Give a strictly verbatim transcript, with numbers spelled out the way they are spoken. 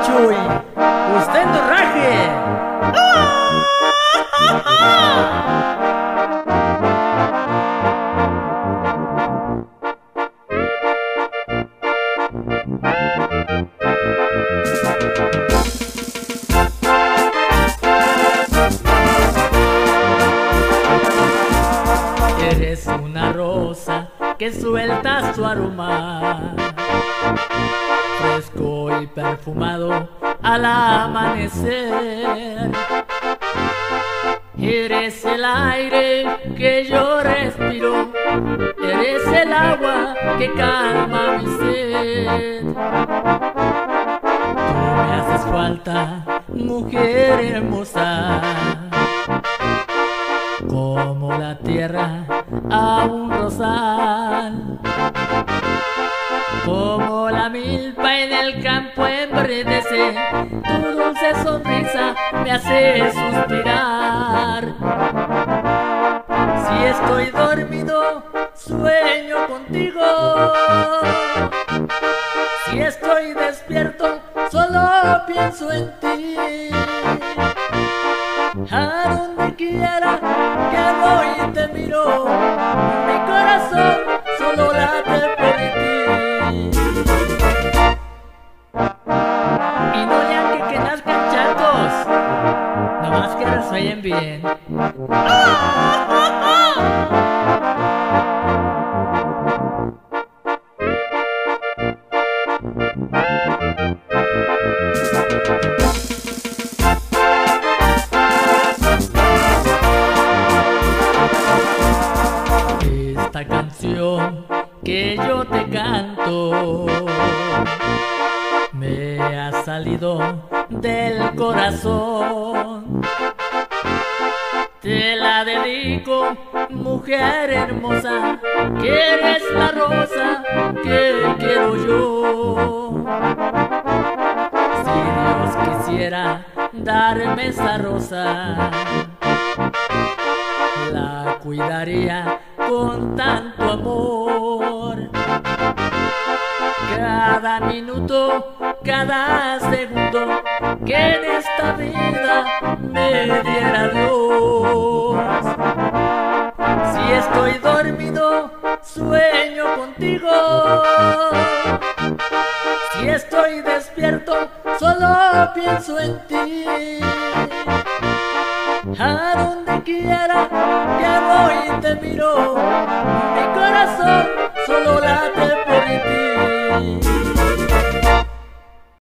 Chuy, usted no raje. Eres una rosa que suelta su aroma, fresco y perfumado al amanecer. Eres el aire que yo respiro, eres el agua que calma mi sed. Tú me haces falta, mujer hermosa, como la tierra a un rosal, como la milpa en el campo enverdece. Tu dulce sonrisa me hace suspirar. Si estoy dormido, sueño contigo. Si estoy despierto, solo pienso en ti. A donde quiera que voy te miro, mi corazón solo late por ti. Y no le hagan que nazcan chatos, nomás que resuellen bien. Esta canción que yo te canto me ha salido del corazón. Te la dedico, mujer hermosa, que eres la rosa que quiero yo. Si Dios quisiera darme esa rosa, la cuidaría con tanto amor. Cada minuto, cada segundo que en esta vida me diera Dios. Si estoy dormido, sueño contigo. Si estoy despierto, solo pienso en ti. A donde quiera que voy te miro, mi corazón solo late